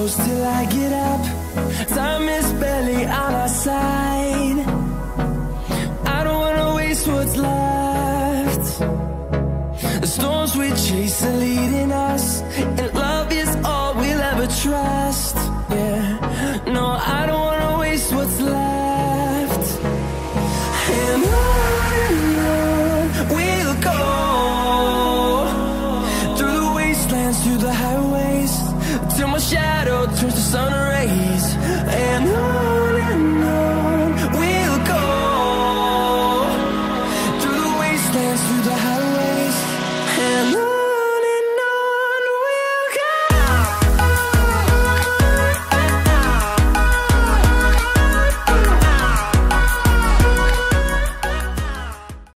close till I get up. Time is barely on our side. I don't wanna waste what's left. The storms we chase are leading us.